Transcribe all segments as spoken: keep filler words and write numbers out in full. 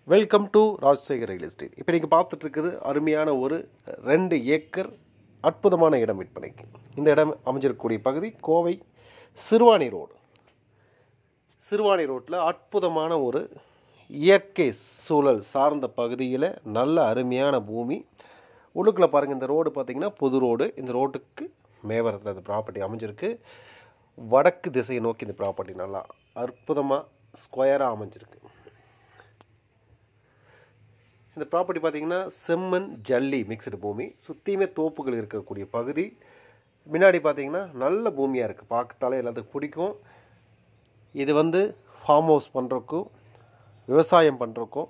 Welcome to Rajasekar real estate. இப்போ நீங்கள் பார்த்துட்டு இருக்குது அருமையான ஒரு ரெண்டு ஏக்கர் அற்புதமான இடம் விற்பனைக்கு. இந்த இடம் அமைஞ்சிருக்கக்கூடிய பகுதி கோவை சிறுவாணி ரோடு. சிறுவாணி ரோட்டில் அற்புதமான ஒரு இயற்கை சூழல் சார்ந்த பகுதியில் நல்ல அருமையான பூமி. உள்ளுக்குள்ளே பாருங்கள், இந்த ரோடு பார்த்திங்கன்னா பொது ரோடு. இந்த ரோட்டுக்கு மேவரத்தில் இந்த ப்ராப்பர்ட்டி அமைஞ்சிருக்கு. வடக்கு திசையை நோக்கி இந்த ப்ராப்பர்ட்டி நல்லா அற்புதமாக ஸ்கொயராக அமைஞ்சிருக்கு. இந்த ப்ராப்பர்ட்டி பார்த்திங்கன்னா செம்மண் ஜல்லி மிக்சடு பூமி, சுற்றியுமே தோப்புகள் இருக்கக்கூடிய பகுதி. முன்னாடி பார்த்திங்கன்னா நல்ல பூமியாக இருக்குது, பார்க்கத்தாலே எல்லாத்துக்கும் பிடிக்கும். இது வந்து ஃபார்ம் ஹவுஸ் பண்ணுறக்கும் விவசாயம் பண்ணுறக்கும்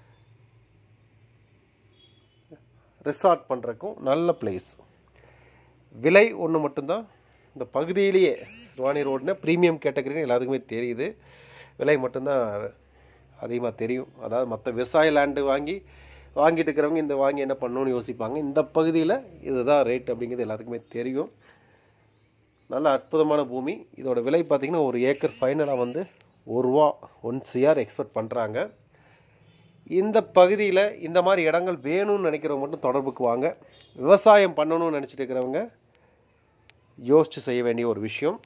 ரிசார்ட் பண்ணுறக்கும் நல்ல பிளேஸ். விலை ஒன்று மட்டும்தான் இந்த பகுதியிலேயே, சிறுவாணி ரோடுனா ப்ரீமியம் கேட்டகரின்னு எல்லாத்துக்குமே தெரியுது. விலை மட்டும்தான் அதிகமாக தெரியும். அதாவது மற்ற விவசாய லேண்டு வாங்கி வாங்கிட்டு இருக்கிறவங்க இந்த வாங்கி என்ன பண்ணணும்னு யோசிப்பாங்க. இந்த பகுதியில் இதுதான் ரேட் அப்படிங்கிறது எல்லாத்துக்குமே தெரியும். நல்ல அற்புதமான பூமி. இதோட விலை பார்த்திங்கன்னா ஒரு ஏக்கர் ஃபைனலாக வந்து ஒரு ரூபா ஒன் சிஆர் எக்ஸ்பெக்ட் பண்ணுறாங்க. இந்த பகுதியில் இந்த மாதிரி இடங்கள் வேணும்னு நினைக்கிறவங்க மட்டும் தொடர்புக்கு வாங்க. விவசாயம் பண்ணணும்னு நினச்சிட்டு இருக்கிறவங்க யோசித்து செய்ய வேண்டிய ஒரு விஷயம்.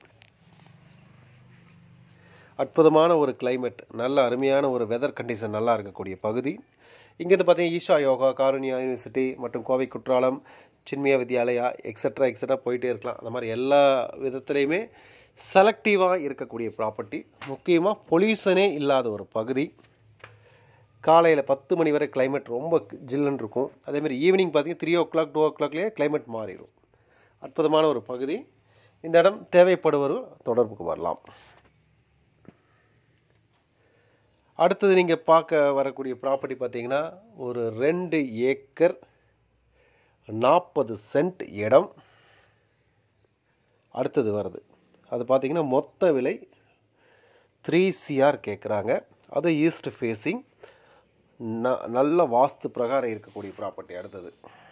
அற்புதமான ஒரு கிளைமேட், நல்ல அருமையான ஒரு வெதர் கண்டிஷன் நல்லா இருக்கக்கூடிய பகுதி. இங்கேருந்து பார்த்தீங்கன்னா ஈஷா யோகா, காருண்யா யூனிவர்சிட்டி மற்றும் கோவை குற்றாலம், சின்மயா வித்யாலயா எக்ஸட்ரா எக்ஸட்ரா போயிட்டே இருக்கலாம். அந்த மாதிரி எல்லா விதத்துலேயுமே செலக்டிவாக இருக்கக்கூடிய ப்ராப்பர்ட்டி. முக்கியமாக பொல்யூஷனே இல்லாத ஒரு பகுதி. காலையில் பத்து மணி வரை கிளைமேட் ரொம்ப ஜில்லுன்னு இருக்கும். அதேமாதிரி ஈவினிங் பார்த்தீங்கன்னா த்ரீ ஓ கிளாக் டூ ஓ கிளாக்லேயே கிளைமேட் மாறிடும். அற்புதமான ஒரு பகுதி. இந்த இடம் தேவைப்படுவர் தொடர்புக்கு வரலாம். அடுத்தது நீங்கள் பார்க்க வரக்கூடிய ப்ராப்பர்ட்டி பார்த்திங்கன்னா ஒரு ரெண்டு ஏக்கர் நாற்பது சென்ட் இடம் அடுத்தது வருது. அது பார்த்திங்கன்னா மொத்த விலை த்ரீ சிஆர் கேட்குறாங்க. அது ஈஸ்ட் ஃபேஸிங், ந நல்ல வாஸ்து பிரகாரம் இருக்கக்கூடிய ப்ராப்பர்ட்டி. அடுத்தது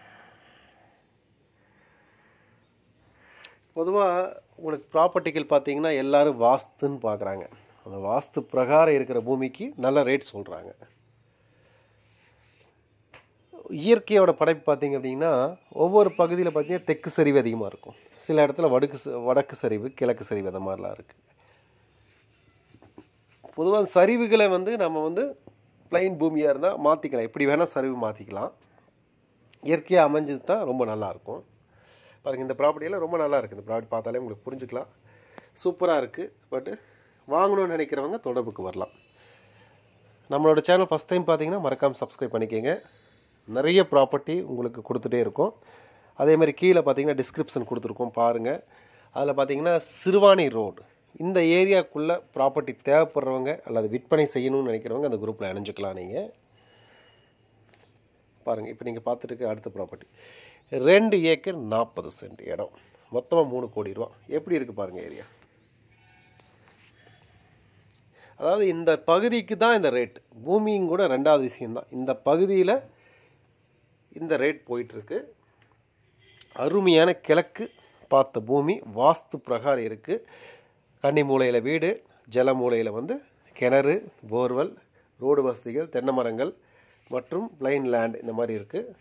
பொதுவாக உங்களுக்கு ப்ராப்பர்ட்டிகள் பார்த்திங்கன்னா எல்லோரும் வாஸ்துன்னு பார்க்குறாங்க. அந்த வாஸ்து பிரகாரம் இருக்கிற பூமிக்கு நல்ல ரேட் சொல்கிறாங்க. இயற்கையோட படைப்பு பார்த்திங்க அப்படின்னா ஒவ்வொரு பகுதியில் பார்த்திங்கன்னா தெற்கு சரிவு அதிகமாக இருக்கும். சில இடத்துல வடக்கு வடக்கு சரிவு, கிழக்கு சரிவு அந்த மாதிரிலாம் இருக்குது. பொதுவாக சரிவுகளை வந்து நம்ம வந்து பிளைன் பூமியாக இருந்தால் மாற்றிக்கலாம், எப்படி வேணால் சரிவு மாற்றிக்கலாம். இயற்கையாக அமைஞ்சிச்சுன்னா ரொம்ப நல்லாயிருக்கும். பாருங்கள், இந்த ப்ராப்பர்ட்டியெல்லாம் ரொம்ப நல்லா இருக்குது. இந்த ப்ராப்பர்ட்டி பார்த்தாலே உங்களுக்கு புரிஞ்சுக்கலாம், சூப்பராக இருக்குது. பட்டு வாங்கணும்னு நினைக்கிறவங்க தொடர்புக்கு வரலாம். நம்மளோட சேனல் ஃபஸ்ட் டைம் பார்த்தீங்கன்னா மறக்காமல் சப்ஸ்கிரைப் பண்ணிக்கோங்க. நிறைய ப்ராப்பர்ட்டி உங்களுக்கு கொடுத்துட்டே இருக்கும். அதேமாதிரி கீழே பார்த்தீங்கன்னா டிஸ்கிரிப்ஷன் கொடுத்துருக்கோம், பாருங்கள். அதில் பார்த்தீங்கன்னா சிறுவாணி ரோடு இந்த ஏரியாவுக்குள்ளே ப்ராப்பர்ட்டி தேவைப்படுறவங்க அல்லது விற்பனை செய்யணும்னு நினைக்கிறவங்க அந்த குரூப்பில் இணைஞ்சிக்கலாம். நீங்கள் பாருங்கள், இப்போ நீங்கள் பார்த்துட்டு இருக்க அடுத்த ப்ராப்பர்ட்டி ரெண்டு ஏக்கர் நாற்பது சென்ட் இடம், மொத்தமாக மூணு கோடி ரூபா. எப்படி இருக்குது பாருங்கள் ஏரியா. அதாவது இந்த பகுதிக்கு தான் இந்த ரேட், பூமியும் கூட ரெண்டாவது விஷயந்தான். இந்த பகுதியில் இந்த ரேட் போயிட்டுருக்கு. அருமையான கிழக்கு பார்த்த பூமி, வாஸ்து பிரகாரம் இருக்குது. கன்னி மூலையில் வீடு, ஜல மூலையில் வந்து கிணறு, போர்வெல், ரோடு வசதிகள், தென்னை மரங்கள் மற்றும் பிளைன் லேண்ட் இந்த மாதிரி இருக்குது.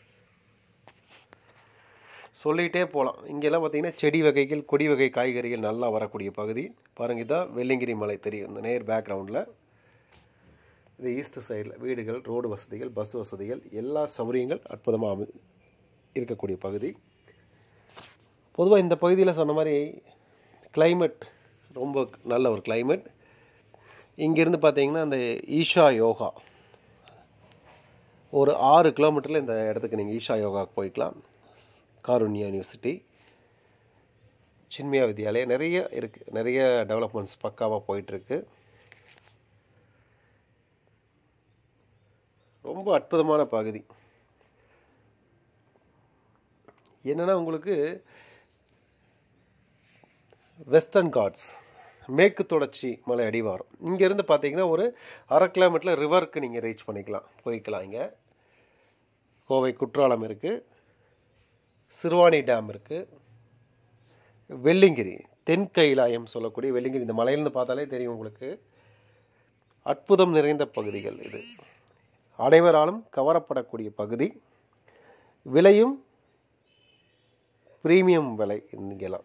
சொல்லிகிட்டே போகலாம். இங்கெல்லாம் பார்த்திங்கன்னா செடி வகைகள், கொடி வகை காய்கறிகள் நல்லா வரக்கூடிய பகுதி. பாருங்கள், இதான் வெள்ளிங்கிரி மலை தெரியும் இந்த நேர் பேக்ரவுண்டில். இது ஈஸ்ட் சைடில் வீடுகள், ரோடு வசதிகள், பஸ் வசதிகள், எல்லா சௌகரியங்கள் அற்புதமாக இருக்கக்கூடிய பகுதி. பொதுவாக இந்த பகுதியில் சொன்ன மாதிரி கிளைமேட் ரொம்ப நல்ல ஒரு கிளைமேட். இங்கேருந்து பார்த்திங்கன்னா அந்த ஈஷா யோகா ஒரு ஆறு கிலோமீட்டரில் இந்த இடத்துக்கு நீங்கள் ஈஷா யோகாவுக்கு போய்க்கலாம். காருண்யா யூனிவர்சிட்டி, சின்மயா வித்யாலயா நிறைய இருக்குது. நிறைய டெவலப்மெண்ட்ஸ் பக்காவாக போயிட்டுருக்கு. ரொம்ப அற்புதமான பகுதி. என்னென்னா உங்களுக்கு வெஸ்டர்ன் காட்ஸ், மேற்கு தொடர்ச்சி மலை அடிவாரம். இங்கேருந்து பார்த்தீங்கன்னா ஒரு அரை கிலோமீட்டரில் ரிவருக்கு நீங்கள் ரீச் பண்ணிக்கலாம், போய்க்கலாம். இங்கே கோவை குற்றாலம் இருக்குது, சிறுவாணி டேம் இருக்குது, வெள்ளிங்கிரி தென் கைலாயம் சொல்லக்கூடிய வெள்ளிங்கிரி, இந்த மலையிலேருந்து பார்த்தாலே தெரியும் உங்களுக்கு. அற்புதம் நிறைந்த பகுதிகள் இது. அனைவராலும் கவரப்படக்கூடிய பகுதி. விலையும் பிரீமியம் விலை. இங்கெல்லாம்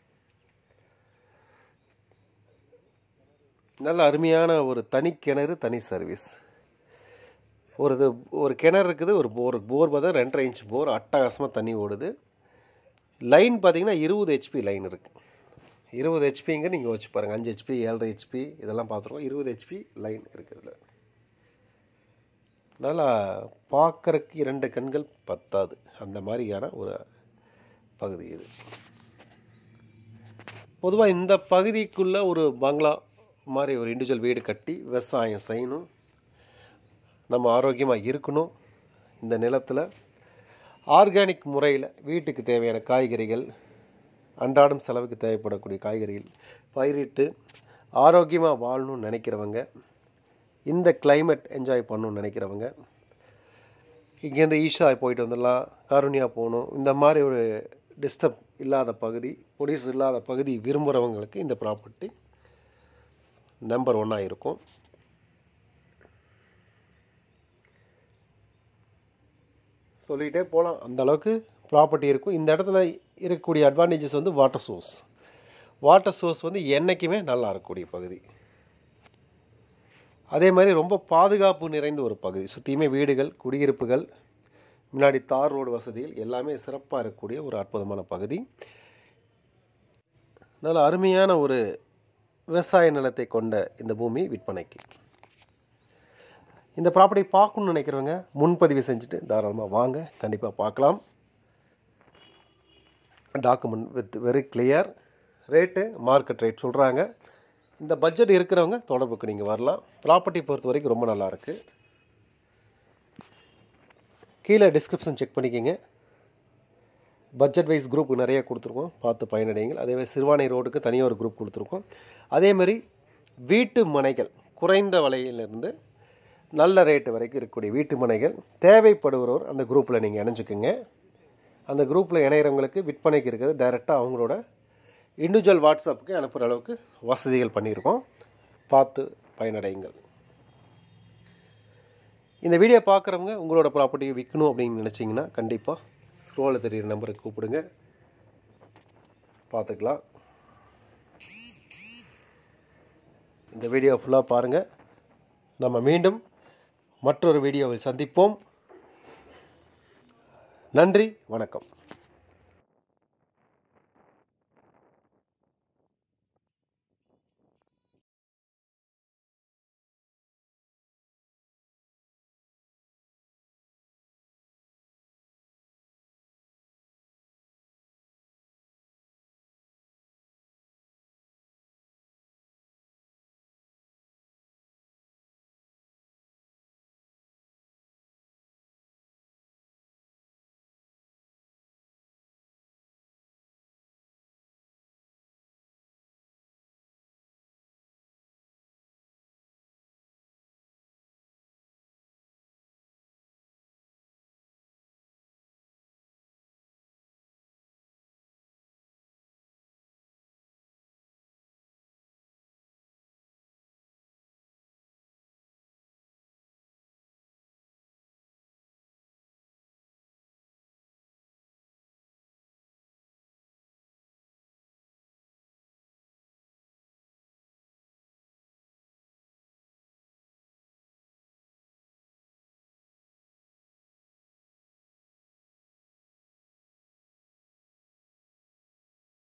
நல்ல அருமையான ஒரு தனி கிணறு, தனி சர்வீஸ். ஒரு இது ஒரு கிணறு இருக்குது, ஒரு போர் போர் பார்த்தா ரெண்டரை இன்ச் போர், அட்டகாசமாக தண்ணி ஓடுது. லைன் பார்த்தீங்கன்னா இருபது ஹெச்பி லைன் இருக்குது. இருபது ஹெச்பிங்க நீங்கள் வச்சு பாருங்கள். அஞ்சு ஹெச்பி ஏழரை ஹெச்பி இதெல்லாம் பார்த்துருக்கோம். இருபது ஹெச்பி லைன் இருக்குது. நல்லா பார்க்குறக்கு இரண்டு கண்கள் பத்தாது, அந்த மாதிரியான ஒரு பகுதி இது. பொதுவாக இந்த பகுதிக்குள்ளே ஒரு பங்களா மாதிரி ஒரு இண்டிவிஜுவல் வீடு கட்டி விவசாயம் செய்யணும், நம்ம ஆரோக்கியமாக இருக்கணும். இந்த நிலத்தில் ஆர்கானிக் முறையில் வீட்டுக்கு தேவையான காய்கறிகள், அன்றாடம் செலவுக்கு தேவைப்படக்கூடிய காய்கறிகள் பயிரிட்டு ஆரோக்கியமாக வாழணும்னு நினைக்கிறவங்க, இந்த கிளைமேட் என்ஜாய் பண்ணணும்னு நினைக்கிறவங்க, இங்கேருந்து ஈஷா போயிட்டு வந்துடலாம், காருண்யா போகணும், இந்த மாதிரி ஒரு டிஸ்டர்ப் இல்லாத பகுதி, பொடிஸ் இல்லாத பகுதி விரும்புகிறவங்களுக்கு இந்த ப்ராப்பர்ட்டி நம்பர் ஒன்னாக இருக்கும். சொல்லிகிட்டே போகலாம், அந்த அளவுக்கு ப்ராப்பர்ட்டி இருக்கும். இந்த இடத்துல இருக்கக்கூடிய அட்வான்டேஜஸ் வந்து வாட்டர் சோர்ஸ். வாட்டர் சோர்ஸ் வந்து என்றைக்குமே நல்லா இருக்கக்கூடிய பகுதி. அதே மாதிரி ரொம்ப பாதுகாப்பு நிறைந்த ஒரு பகுதி. சுற்றியுமே வீடுகள், குடியிருப்புகள், முன்னாடி தார் ரோடு வசதிகள் எல்லாமே சிறப்பாக இருக்கக்கூடிய ஒரு அற்புதமான பகுதி. நல்ல அருமையான ஒரு விவசாய நிலத்தை கொண்ட இந்த பூமி விற்பனைக்கு. இந்த ப்ராப்பர்ட்டி பார்க்கணுன்னு நினைக்கிறவங்க முன்பதிவு செஞ்சுட்டு தாராளமாக வாங்க, கண்டிப்பாக பார்க்கலாம். Document with very clear. Rate market rate சொல்கிறாங்க. இந்த பட்ஜெட் இருக்கிறவங்க தொடர்புக்கு நீங்கள் வரலாம். ப்ராப்பர்ட்டி பொறுத்த வரைக்கும் ரொம்ப நல்லாயிருக்கு. கீழே டிஸ்கிரிப்ஷன் செக் பண்ணிக்கோங்க. பட்ஜெட் வைஸ் குரூப் நிறைய கொடுத்துருக்கோம், பார்த்து பயனடைங்கள். அதேமாதிரி சிறுவாணி ரோடுக்கு தனியாக ஒரு குரூப் கொடுத்துருக்கோம். அதேமாதிரி வீட்டு மனைகள் குறைந்த விலையிலிருந்து நல்ல ரேட்டு வரைக்கும் இருக்கக்கூடிய வீட்டு மனைகள் தேவைப்படுகிறவர் அந்த குரூப்பில் நீங்கள் இணைஞ்சிக்குங்க. அந்த குரூப்பில் இணைகிறவங்களுக்கு விற்பனைக்கு இருக்கிறது டைரெக்டாக அவங்களோட இண்டிவிஜுவல் வாட்ஸ்அப்புக்கு அனுப்புகிற அளவுக்கு வசதிகள் பண்ணியிருக்கோம். பார்த்து பயனடையுங்கள். இந்த வீடியோ பார்க்குறவங்க உங்களோட ப்ராப்பர்ட்டியை விற்கணும் அப்படின்னு நினச்சிங்கன்னா கண்டிப்பாக ஸ்க்ரோலில் தெரிகிற நம்பருக்கு கூப்பிடுங்க, பார்த்துக்கலாம். இந்த வீடியோ ஃபுல்லாக பாருங்கள். நம்ம மீண்டும் மற்றொரு வீடியோவில் சந்திப்போம். நன்றி, வணக்கம்.